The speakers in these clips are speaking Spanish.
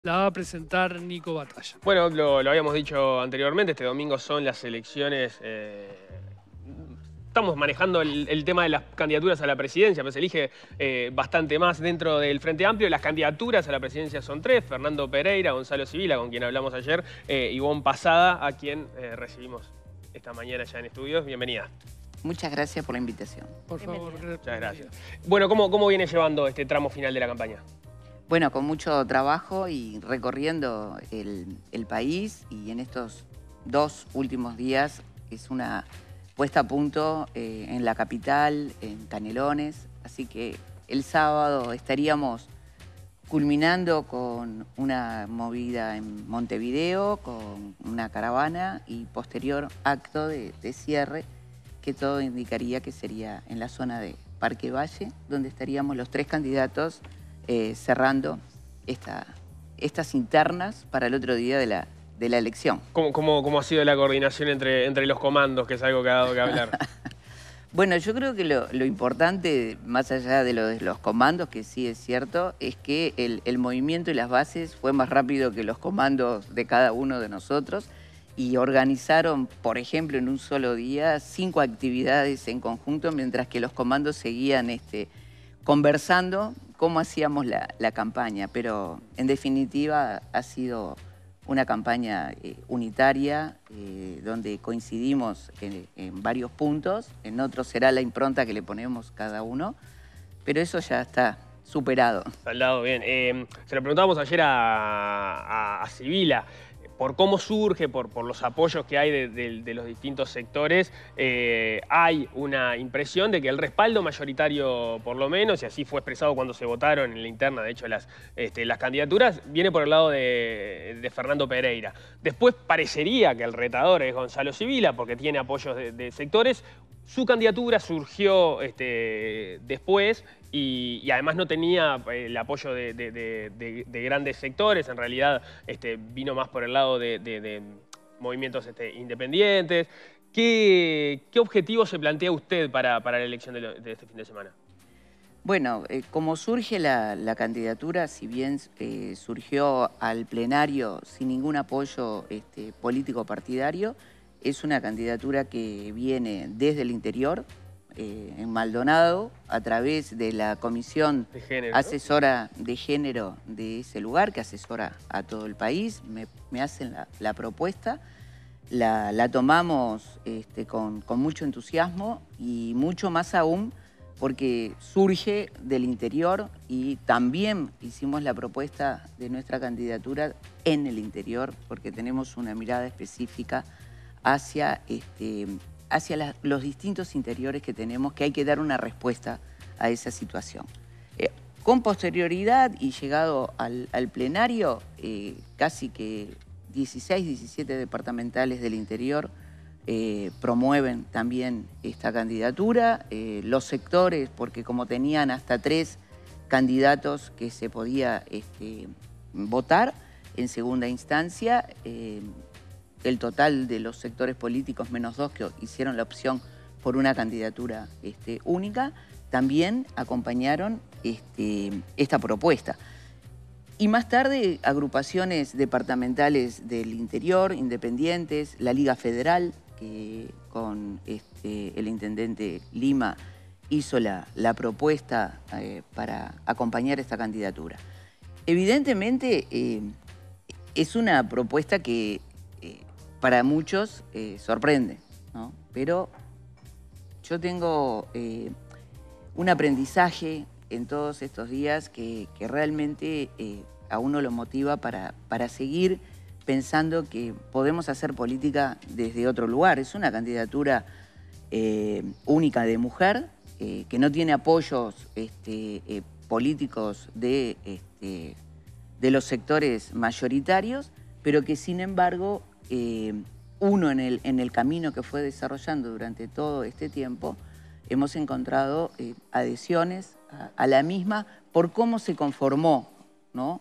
La va a presentar Nico Batalla. Bueno, lo habíamos dicho anteriormente, este domingo son las elecciones. Estamos manejando el tema de las candidaturas a la presidencia, pero se elige bastante más dentro del Frente Amplio. Las candidaturas a la presidencia son tres: Fernando Pereira, Gonzalo Sibila, con quien hablamos ayer, Ivonne Pasada, a quien recibimos esta mañana ya en estudios. Bienvenida. Muchas gracias por la invitación. Por favor. Muchas gracias. Bueno, ¿cómo viene llevando este tramo final de la campaña? Bueno, con mucho trabajo y recorriendo el país, y en estos 2 últimos días es una puesta a punto en la capital, en Canelones, así que el sábado estaríamos culminando con una movida en Montevideo, con una caravana y posterior acto de cierre, que todo indicaría que sería en la zona de Parque Valle, donde estaríamos los 3 candidatos cerrando estas internas para el otro día de la elección. ¿Cómo ha sido la coordinación entre los comandos, que es algo que ha dado que hablar? Bueno, yo creo que lo importante, más allá de los comandos, que sí es cierto, es que el movimiento y las bases fue más rápido que los comandos de cada uno de nosotros, y organizaron, por ejemplo, en un solo día 5 actividades en conjunto, mientras que los comandos seguían conversando cómo hacíamos la campaña. Pero en definitiva ha sido una campaña unitaria, donde coincidimos en varios puntos. En otros será la impronta que le ponemos cada uno, pero eso ya está superado. Saldado, bien. Se lo preguntábamos ayer a Sibila, por cómo surge, por los apoyos que hay de los distintos sectores. Hay una impresión de que el respaldo mayoritario, por lo menos, y así fue expresado cuando se votaron en la interna, de hecho, las candidaturas, viene por el lado de Fernando Pereira. Después parecería que el retador es Gonzalo Sibila, porque tiene apoyos de sectores. Su candidatura surgió después y además no tenía el apoyo de grandes sectores. En realidad vino más por el lado de movimientos independientes. ¿Qué objetivo se plantea usted para la elección de este fin de semana? Bueno, como surge la candidatura, si bien surgió al plenario sin ningún apoyo político partidario, es una candidatura que viene desde el interior, en Maldonado, a través de la Comisión Asesora de Género de ese lugar, que asesora a todo el país. Me hacen la propuesta, la tomamos con mucho entusiasmo, y mucho más aún porque surge del interior, y también hicimos la propuesta de nuestra candidatura en el interior, porque tenemos una mirada específica hacia los distintos interiores que tenemos, que hay que dar una respuesta a esa situación. Con posterioridad y llegado al plenario, casi que 16, 17 departamentales del interior promueven también esta candidatura. Los sectores, porque como tenían hasta 3 candidatos que se podía votar en segunda instancia, el total de los sectores políticos menos 2 que hicieron la opción por una candidatura única, también acompañaron esta propuesta. Y más tarde, agrupaciones departamentales del interior, independientes, la Liga Federal, que con el intendente Lima hizo la propuesta para acompañar esta candidatura. Evidentemente, es una propuesta que para muchos sorprende, ¿no? Pero yo tengo un aprendizaje en todos estos días que realmente a uno lo motiva para seguir pensando que podemos hacer política desde otro lugar. Es una candidatura única de mujer, que no tiene apoyos políticos de los sectores mayoritarios, pero que sin embargo uno en el camino que fue desarrollando durante todo este tiempo, hemos encontrado adhesiones a la misma por cómo se conformó, ¿no?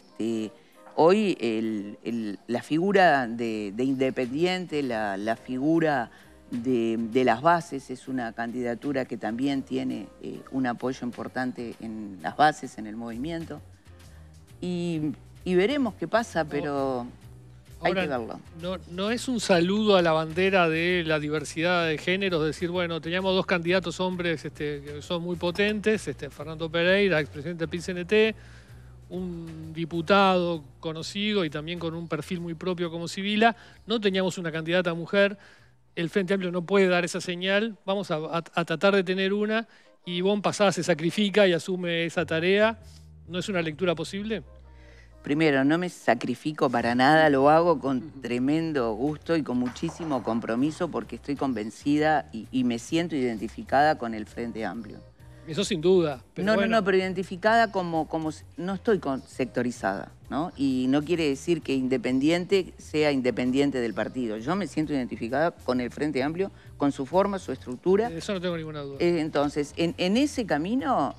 Hoy la figura de independiente, la figura de las bases, es una candidatura que también tiene un apoyo importante en las bases, en el movimiento. Y y veremos qué pasa, pero hay Ahora, que verlo. no es un saludo a la bandera de la diversidad de géneros, decir, bueno, teníamos 2 candidatos hombres que son muy potentes, Fernando Pereira, expresidente del PIT-CNT, un diputado conocido y también con un perfil muy propio como Sibila. No teníamos una candidata mujer. El Frente Amplio no puede dar esa señal. Vamos a tratar de tener una. Y Ivonne Pasada se sacrifica y asume esa tarea. ¿No es una lectura posible? Primero, no me sacrifico para nada, lo hago con tremendo gusto y con muchísimo compromiso porque estoy convencida y me siento identificada con el Frente Amplio. Eso sin duda. Pero No, pero identificada como no estoy sectorizada, ¿no? Y no quiere decir que independiente sea independiente del partido. Yo me siento identificada con el Frente Amplio, con su forma, su estructura. Eso no tengo ninguna duda. Entonces, en ese camino,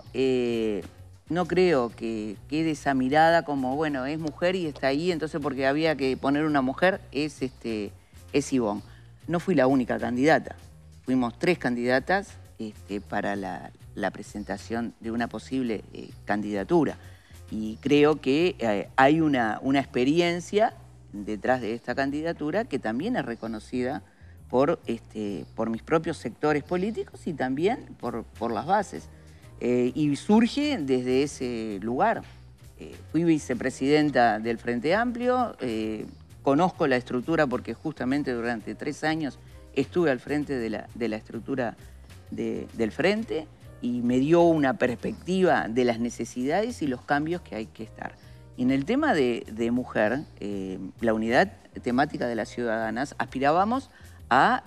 no creo que quede esa mirada como, bueno, es mujer y está ahí, entonces porque había que poner una mujer, es Ivonne. No fui la única candidata. Fuimos 3 candidatas para la presentación de una posible candidatura. Y creo que hay una experiencia detrás de esta candidatura que también es reconocida por mis propios sectores políticos y también por las bases. Y surge desde ese lugar. Fui vicepresidenta del Frente Amplio, conozco la estructura porque justamente durante 3 años estuve al frente de la estructura del Frente y me dio una perspectiva de las necesidades y los cambios que hay que estar. Y en el tema de mujer, la unidad temática de las ciudadanas, aspirábamos a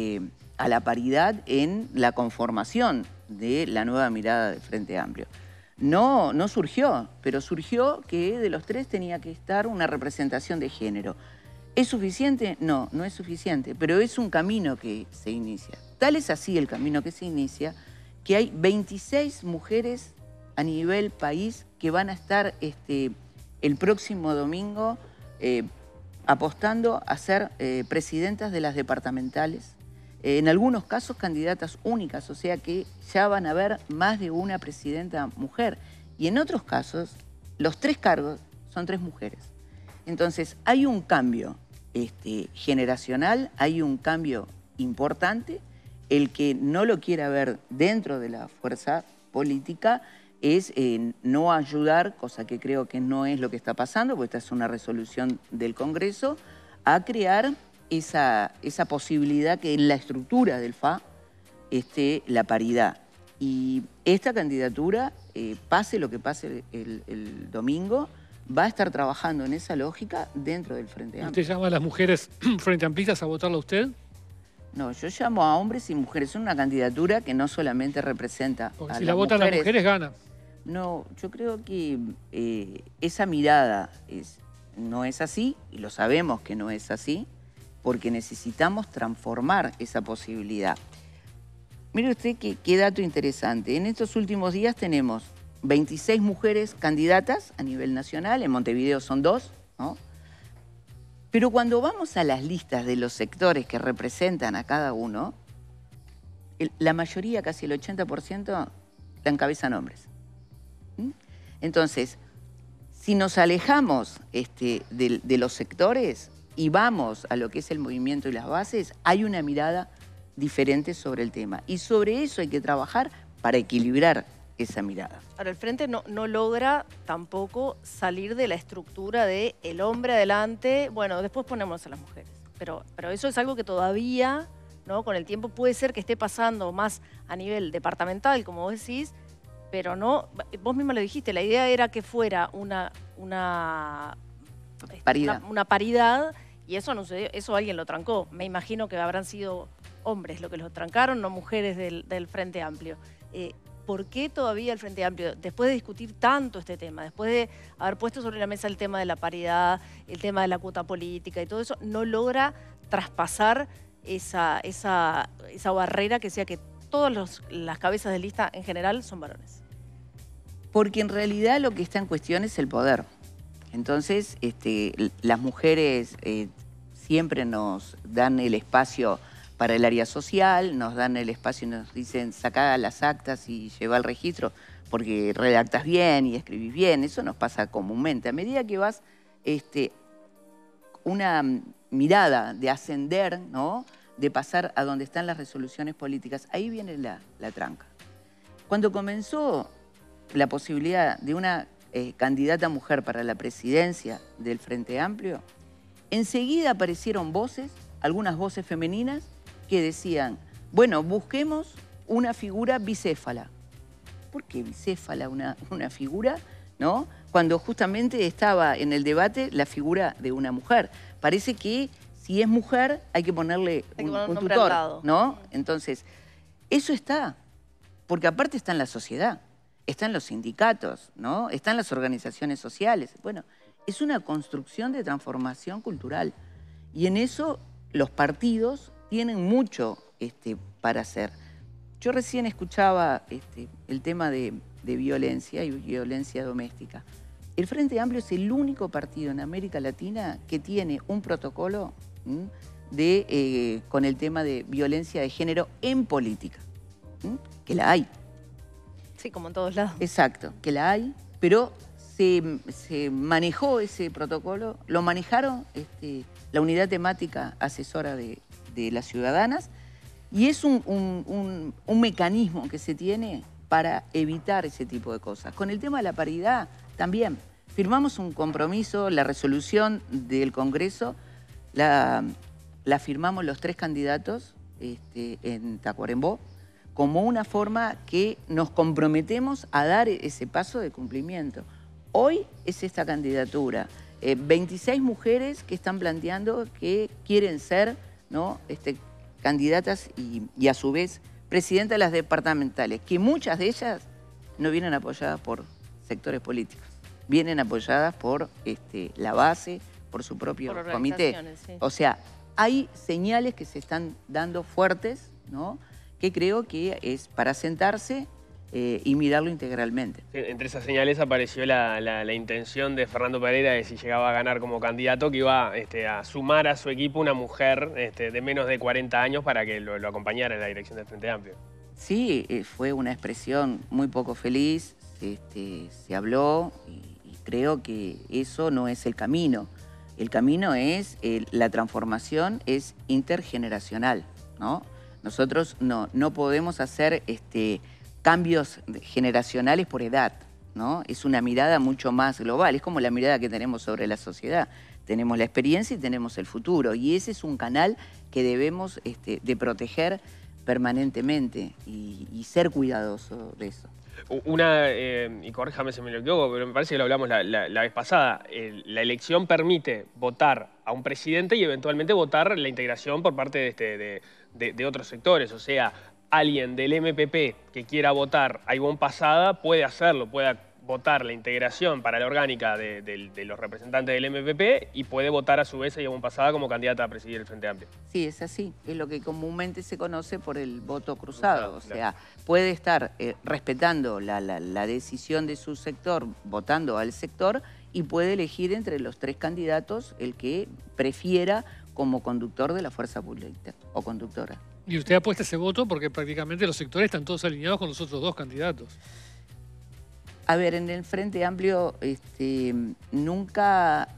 la paridad en la conformación de la nueva mirada del Frente Amplio. No surgió, pero surgió que de los 3 tenía que estar una representación de género. ¿Es suficiente? No, no es suficiente, pero es un camino que se inicia. Tal es así el camino que se inicia, que hay 26 mujeres a nivel país que van a estar el próximo domingo apostando a ser presidentas de las departamentales. En algunos casos candidatas únicas, o sea que ya van a haber más de una presidenta mujer. Y en otros casos, los 3 cargos son 3 mujeres. Entonces, hay un cambio generacional, hay un cambio importante. El que no lo quiera ver dentro de la fuerza política es no ayudar, cosa que creo que no es lo que está pasando, porque esta es una resolución del Congreso, a crear esa posibilidad que en la estructura del FA esté la paridad. Y esta candidatura, pase lo que pase el domingo, va a estar trabajando en esa lógica dentro del Frente Amplio. ¿Usted llama a las mujeres frente amplistas a votarla a usted? No, yo llamo a hombres y mujeres. Es una candidatura que no solamente representa porque a si las la votan las mujeres, gana. No, yo creo que esa mirada no es así, y lo sabemos que no es así, porque necesitamos transformar esa posibilidad. Mire usted qué dato interesante. En estos últimos días tenemos 26 mujeres candidatas a nivel nacional, en Montevideo son 2, ¿no? Pero cuando vamos a las listas de los sectores que representan a cada uno, la mayoría, casi el 80%, la encabezan hombres. Entonces, si nos alejamos de los sectores y vamos a lo que es el movimiento y las bases, hay una mirada diferente sobre el tema. Y sobre eso hay que trabajar para equilibrar esa mirada. Ahora, el Frente no logra tampoco salir de la estructura de el hombre adelante, bueno, después ponemos a las mujeres. Pero eso es algo que todavía, ¿no?, con el tiempo puede ser que esté pasando más a nivel departamental, como vos decís, pero no, vos misma lo dijiste, la idea era que fuera una paridad y eso no sucedió, eso alguien lo trancó. Me imagino que habrán sido hombres los que lo trancaron, no mujeres del Frente Amplio. ¿Por qué todavía el Frente Amplio, después de discutir tanto este tema, después de haber puesto sobre la mesa el tema de la paridad, el tema de la cuota política y todo eso, no logra traspasar esa barrera que sea que todas las cabezas de lista en general son varones? Porque en realidad lo que está en cuestión es el poder. Entonces, las mujeres siempre nos dan el espacio para el área social, nos dan el espacio y nos dicen sacá las actas y lleva el registro, porque redactas bien y escribís bien, eso nos pasa comúnmente. A medida que vas una mirada de ascender, ¿no? De pasar a donde están las resoluciones políticas, ahí viene la tranca. Cuando comenzó la posibilidad de una candidata mujer para la presidencia del Frente Amplio, enseguida aparecieron voces, algunas voces femeninas, que decían, bueno, busquemos una figura bicéfala. ¿Por qué bicéfala una figura, no? Cuando justamente estaba en el debate la figura de una mujer. Parece que si es mujer hay que ponerle un tutor, ¿no? Entonces, eso está, porque aparte está en la sociedad, está en los sindicatos, ¿no? Está en las organizaciones sociales. Bueno, es una construcción de transformación cultural. Y en eso los partidos tienen mucho para hacer. Yo recién escuchaba el tema de violencia y violencia doméstica. El Frente Amplio es el único partido en América Latina que tiene un protocolo con el tema de violencia de género en política. Que la hay. Sí, como en todos lados. Exacto, que la hay, pero se manejó ese protocolo, lo manejaron la unidad temática asesora de las ciudadanas, y es un mecanismo que se tiene para evitar ese tipo de cosas. Con el tema de la paridad también. Firmamos un compromiso, la resolución del Congreso, la firmamos los 3 candidatos en Tacuarembó, como una forma que nos comprometemos a dar ese paso de cumplimiento. Hoy es esta candidatura. 26 mujeres que están planteando que quieren ser, ¿no? candidatas y a su vez presidentas de las departamentales, que muchas de ellas no vienen apoyadas por sectores políticos, vienen apoyadas por la base, por su propio comité. Sí. O sea, hay señales que se están dando fuertes, ¿no? Que creo que es para sentarse y mirarlo integralmente. Sí, entre esas señales apareció la intención de Fernando Pereira de si llegaba a ganar como candidato que iba a sumar a su equipo una mujer de menos de 40 años para que lo acompañara en la dirección del Frente Amplio. Sí, fue una expresión muy poco feliz, se habló y creo que eso no es el camino. El camino es, la transformación es intergeneracional, ¿no? Nosotros no podemos hacer cambios generacionales por edad, ¿no? Es una mirada mucho más global, es como la mirada que tenemos sobre la sociedad. Tenemos la experiencia y tenemos el futuro, y ese es un canal que debemos de proteger permanentemente y ser cuidadosos de eso. Y corríjame si me lo equivoco, pero me parece que lo hablamos la vez pasada, la elección permite votar a un presidente y eventualmente votar la integración por parte de otros sectores. O sea, alguien del MPP que quiera votar a Ivonne Posada puede hacerlo, puede votar la integración para la orgánica de los representantes del MPP y puede votar a su vez a Ivonne Posada como candidata a presidir el Frente Amplio. Sí, es así. Es lo que comúnmente se conoce por el voto cruzado. O sea, puede estar respetando la decisión de su sector, votando al sector, y puede elegir entre los 3 candidatos el que prefiera como conductor de la fuerza pública o conductora. Y usted apuesta ese voto porque prácticamente los sectores están todos alineados con los otros 2 candidatos. A ver, en el Frente Amplio nunca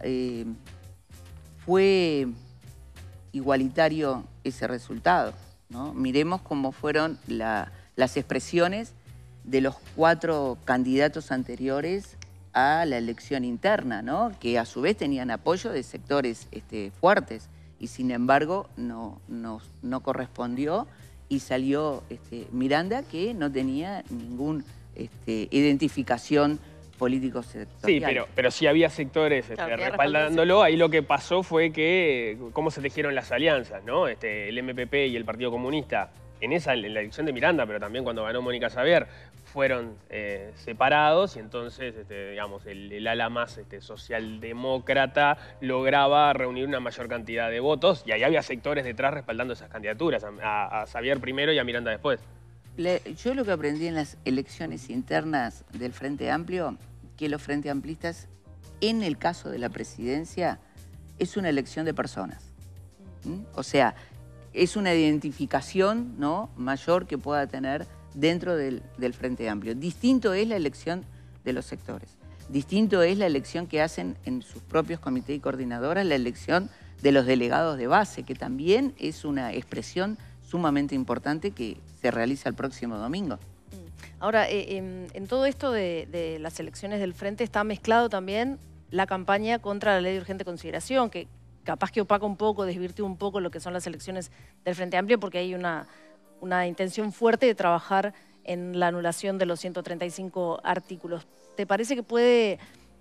fue igualitario ese resultado, ¿no? Miremos cómo fueron las expresiones de los 4 candidatos anteriores a la elección interna, ¿no? Que a su vez tenían apoyo de sectores fuertes y sin embargo no correspondió y salió Miranda, que no tenía ningún identificación político sectorial. Sí, pero sí había sectores respaldándolo. Ahí lo que pasó fue que cómo se tejieron las alianzas, ¿no? El MPP y el Partido Comunista en la elección de Miranda, pero también cuando ganó Mónica Xavier, fueron separados y entonces, digamos, el ala más socialdemócrata lograba reunir una mayor cantidad de votos y ahí había sectores detrás respaldando esas candidaturas, a Xavier primero y a Miranda después. Yo lo que aprendí en las elecciones internas del Frente Amplio, que los Frente Amplistas, en el caso de la presidencia, es una elección de personas. O sea, es una identificación, ¿no?, mayor que pueda tener dentro del Frente Amplio. Distinto es la elección de los sectores. Distinto es la elección que hacen en sus propios comités y coordinadoras, la elección de los delegados de base, que también es una expresión sumamente importante que se realiza el próximo domingo. Ahora, en todo esto de las elecciones del Frente está mezclado también la campaña contra la ley de urgente consideración, que capaz que opaca un poco, desvirtúa un poco lo que son las elecciones del Frente Amplio, porque hay una intención fuerte de trabajar en la anulación de los 135 artículos. ¿Te parece que puede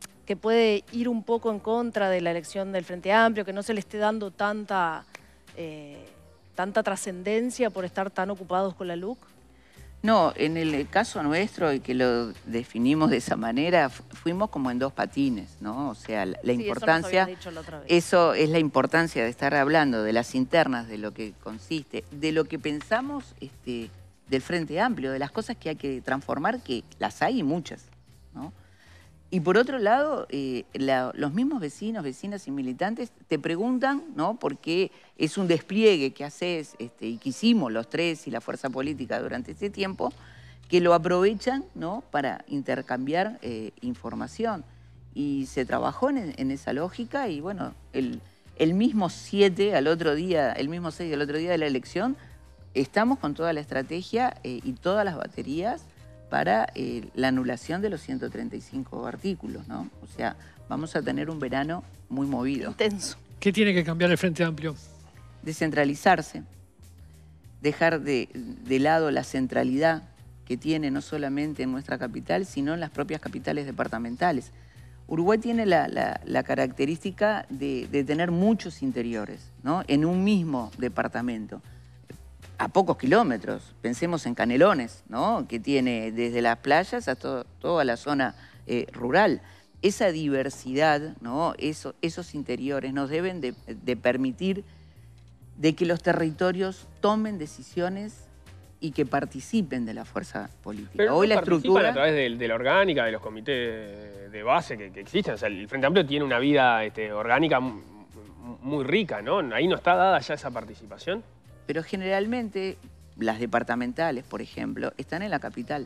ir un poco en contra de la elección del Frente Amplio, que no se le esté dando tanta trascendencia por estar tan ocupados con la LUC? No, en el caso nuestro, y que lo definimos de esa manera, fuimos como en dos patines, ¿no? O sea, la importancia, eso nos habías dicho la otra vez. Eso es la importancia de estar hablando de las internas, de lo que consiste, de lo que pensamos del Frente Amplio, de las cosas que hay que transformar, que las hay y muchas, ¿no? Y por otro lado, los mismos vecinos, vecinas y militantes te preguntan, ¿no? Porque es un despliegue que haces y que hicimos los tres y la fuerza política durante este tiempo, que lo aprovechan, ¿no? Para intercambiar información. Y se trabajó en esa lógica y bueno, el mismo 7 al otro día, el mismo 6 al otro día de la elección, estamos con toda la estrategia y todas las baterías para la anulación de los 135 artículos, ¿no? O sea, vamos a tener un verano muy movido. Intenso. ¿Qué tiene que cambiar el Frente Amplio? Descentralizarse, dejar de lado la centralidad que tiene no solamente en nuestra capital, sino en las propias capitales departamentales. Uruguay tiene la característica de tener muchos interiores, ¿no? En un mismo departamento. A pocos kilómetros, pensemos en Canelones, ¿no? Que tiene desde las playas hasta toda la zona rural. Esa diversidad, ¿no? Esos interiores nos deben de permitir de que los territorios tomen decisiones y que participen de la fuerza política. Pero hoy no la participan estructura a través de la orgánica, de los comités de base que existen. O sea, el Frente Amplio tiene una vida orgánica muy rica, ¿no? Ahí no está dada ya esa participación. pero generalmente las departamentales, por ejemplo, están en la capital.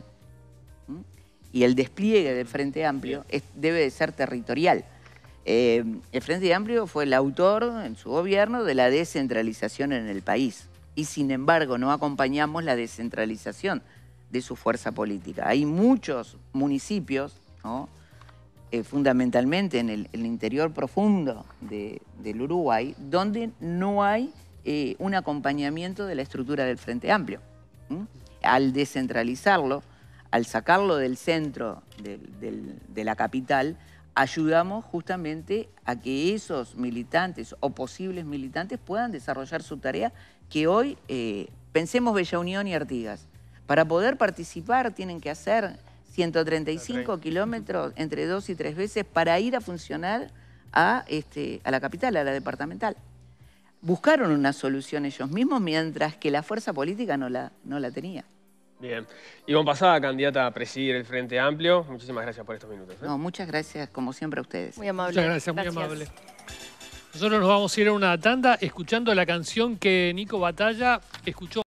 Y el despliegue del Frente Amplio debe de ser territorial. El Frente Amplio fue el autor en su gobierno de la descentralización en el país. Y sin embargo no acompañamos la descentralización de su fuerza política. Hay muchos municipios, ¿no? Fundamentalmente en el interior profundo del Uruguay, donde no hay un acompañamiento de la estructura del Frente Amplio. Al descentralizarlo, al sacarlo del centro de la capital, ayudamos justamente a que esos militantes o posibles militantes puedan desarrollar su tarea que hoy, pensemos Bella Unión y Artigas, para poder participar tienen que hacer 135 kilómetros entre 2 y 3 veces para ir a funcionar a la capital, a la departamental. Buscaron una solución ellos mismos, mientras que la fuerza política no la tenía. Bien. Ivonne Posada, candidata a presidir el Frente Amplio. Muchísimas gracias por estos minutos. No, muchas gracias, como siempre, a ustedes. Muy amable. Muchas gracias, muy amable. Nosotros nos vamos a ir a una tanda escuchando la canción que Nico Batalla escuchó